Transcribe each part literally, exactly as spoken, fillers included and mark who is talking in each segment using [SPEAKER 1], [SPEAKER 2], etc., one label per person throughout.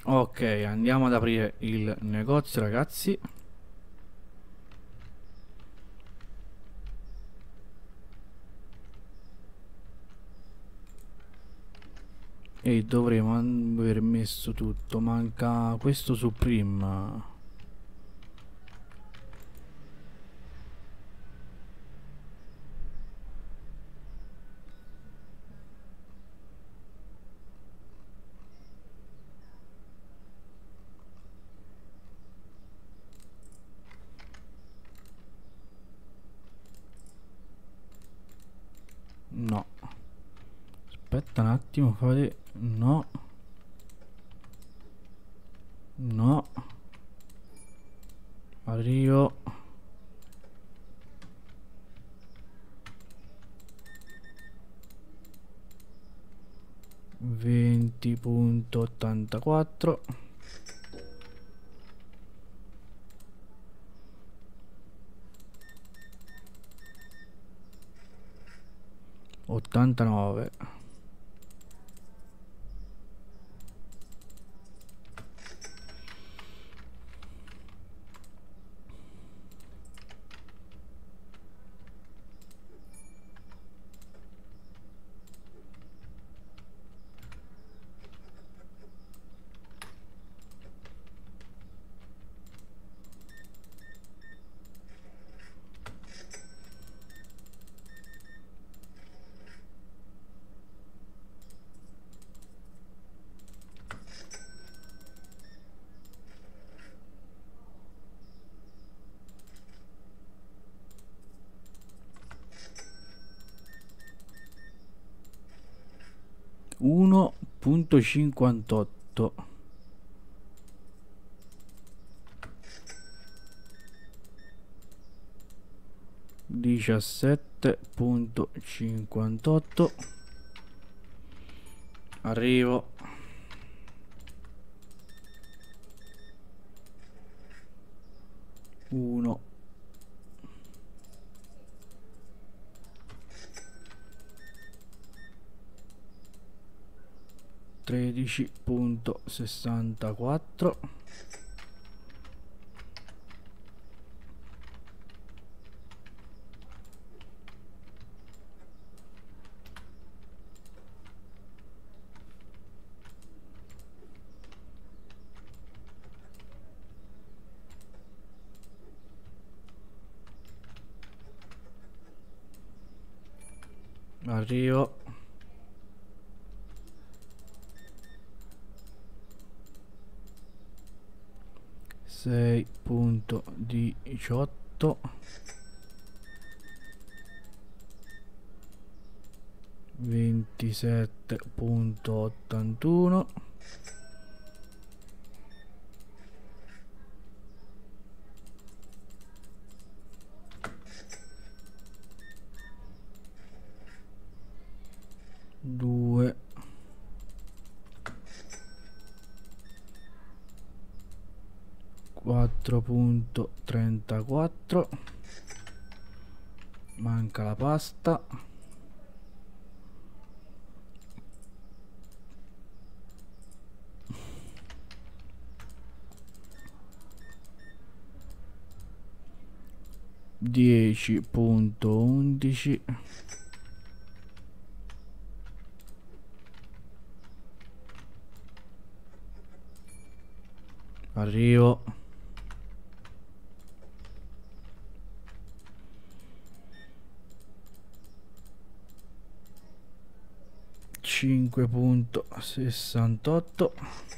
[SPEAKER 1] Ok, andiamo ad aprire il negozio, ragazzi. E dovremo aver messo tutto. Manca questo Supreme. No. Aspetta un attimo, fate... No. No. Arrivo. venti punto ottantaquattro. ottantanove. uno punto cinquantotto. diciassette punto cinquantotto. Arrivo. uno. tredici punto sessantaquattro. Arrivo. sei punto diciotto. ventisette punto ottantuno. due. quattro punto trentaquattro. Manca la pasta. dieci punto undici. Arrivo. cinque punto sessantotto.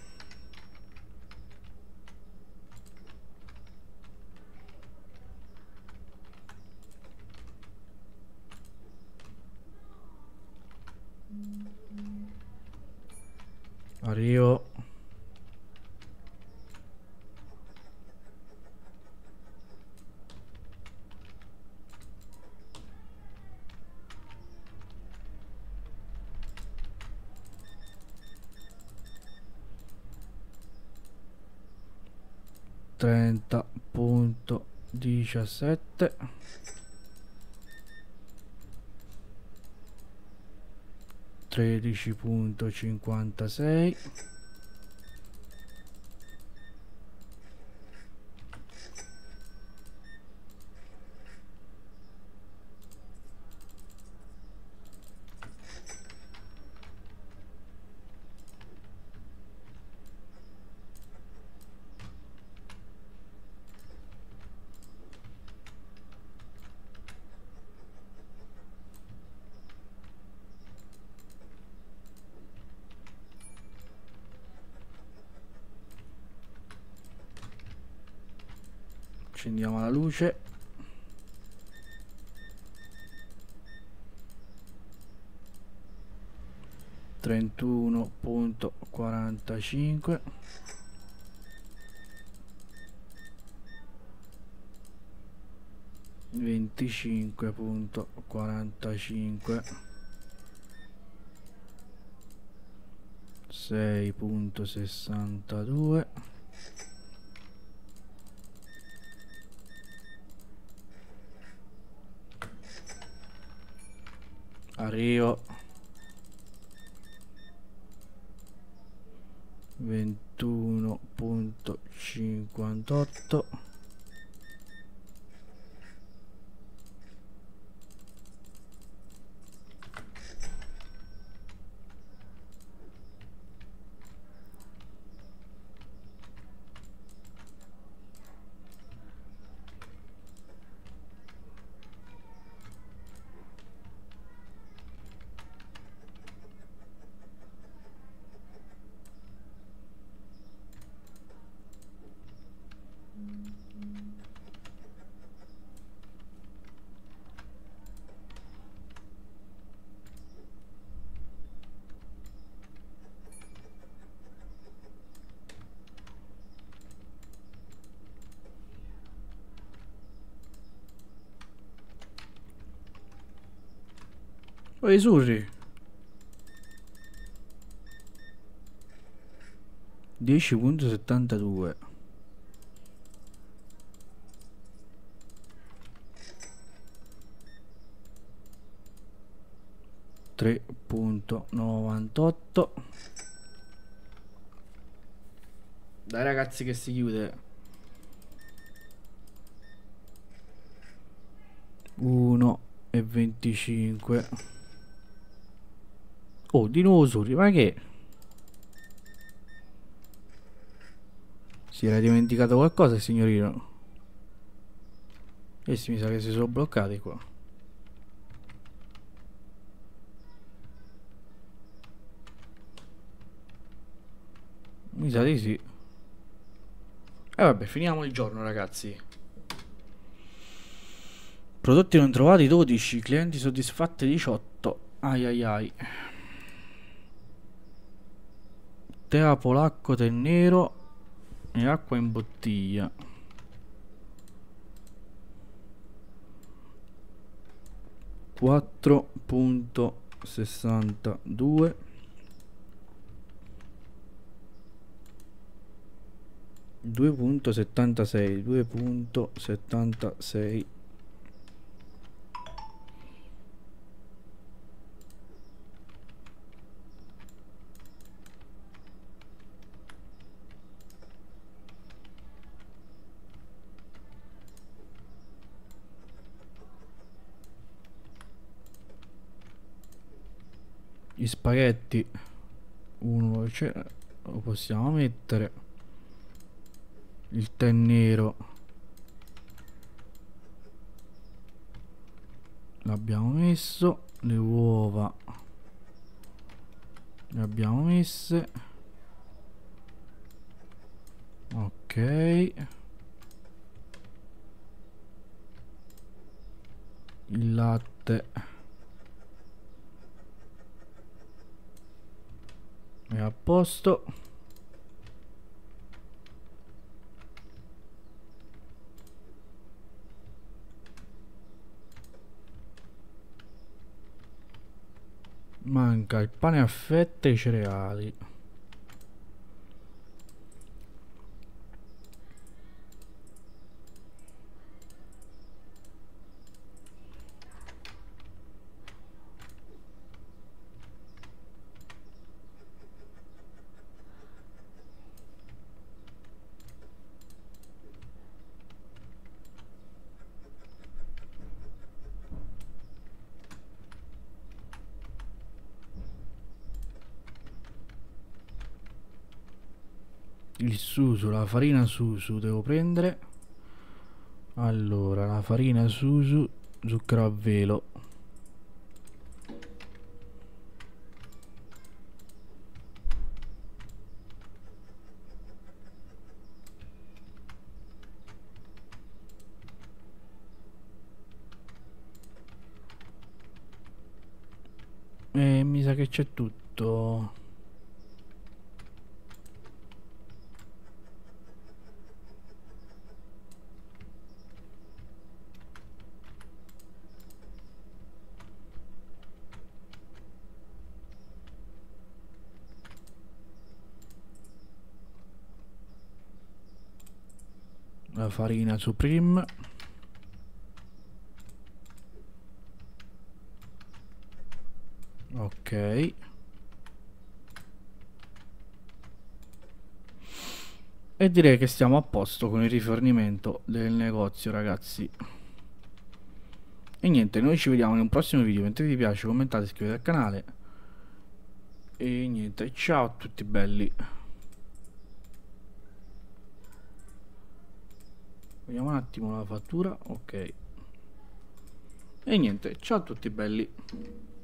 [SPEAKER 1] Arrivo. trenta punto diciassette. tredici punto cinquantasei. Accendiamo la luce. trentuno virgola quarantacinque. venticinque virgola quarantacinque. sei virgola sessantadue. Arrivo. ventuno virgola cinquantotto. Oh, i surri. dieci virgola settantadue. tre virgola novantotto. Dai ragazzi che si chiude. uno e venticinque. Oh, di nuovo Suri, ma che? Si era dimenticato qualcosa, signorino? E si mi sa che si sono bloccati qua. Mi sa di sì. E eh vabbè, finiamo il giorno, ragazzi. Prodotti non trovati dodici, clienti soddisfatti diciotto. Ai ai ai. Tè polacco, tè nero e acqua in bottiglia. quattro virgola sessantadue. due virgola settantasei. due virgola settantasei. Gli spaghetti uno lo possiamo mettere. Il tè nero l'abbiamo messo. Le uova le abbiamo messe. Ok. Il latte è a posto. Manca il pane a fette e i cereali. Il susu, la farina susu devo prendere. Allora, la farina susu, zucchero a velo. E mi sa che c'è tutto. La farina Supreme. Ok. E direi che stiamo a posto con il rifornimento del negozio, ragazzi. E niente, noi ci vediamo in un prossimo video. Mentre vi piace, commentate, iscrivetevi al canale. E niente, ciao a tutti belli. Vediamo un attimo la fattura. Ok. E niente, ciao a tutti belli.